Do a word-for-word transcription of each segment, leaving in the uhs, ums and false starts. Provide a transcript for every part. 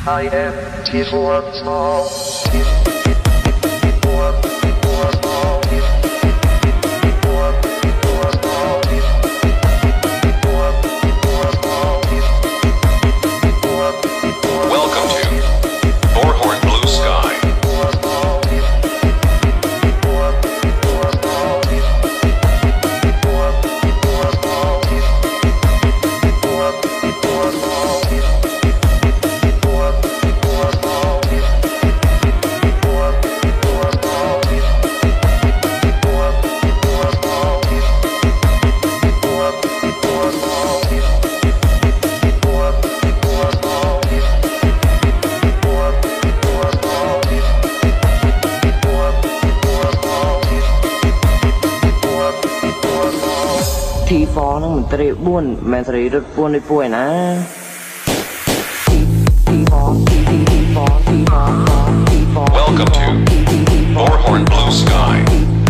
I am T for small. T for for small. T for for small. T for for small. T for for. Welcome to Borehorn Blue Sky. T four nó mình tê buồn mà tê rất buồn đi buổi nè. Welcome to Borehorn Blue Sky.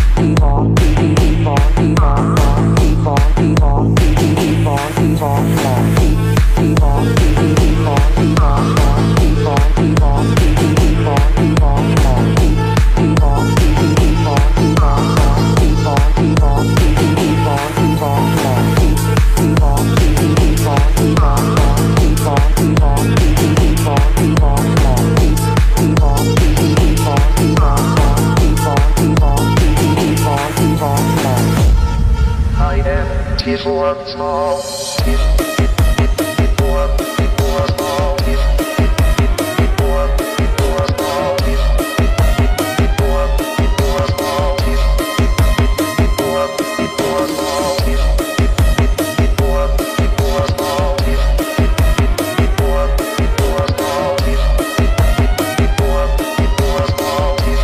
I am T for small. T for for small. T for for small. T for for small. T for for small. T for for small. T for for small. T for for small. T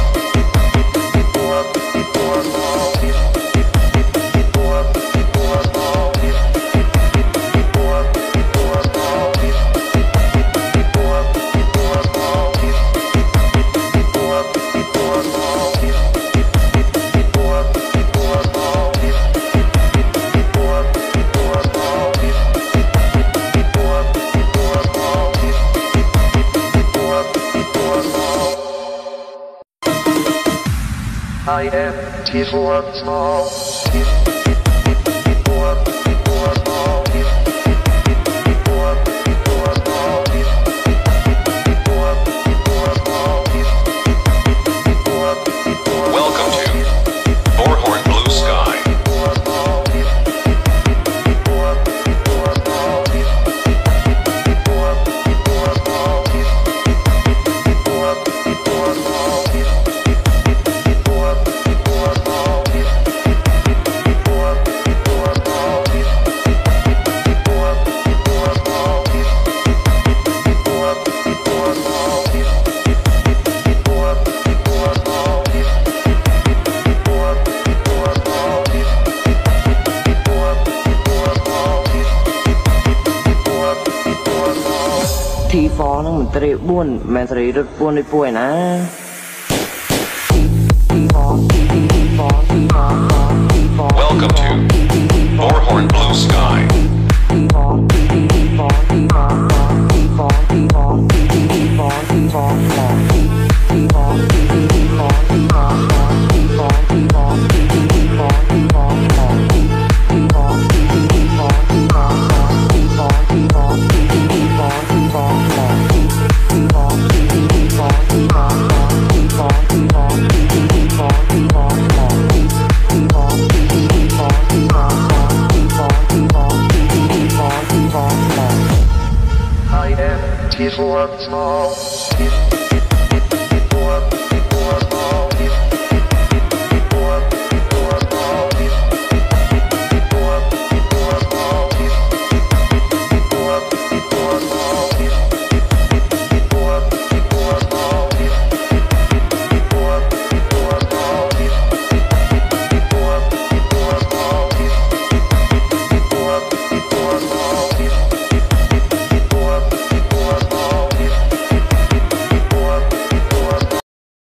for for small. I am T for small. T for for small. T for for small. T for for small. T for for. Welcome to Borehorn Blue Sky. T four nó mình tê buồn mà tê rất buồn đi buổi nè. Welcome to Borehorn Blue Sky. I am T for small.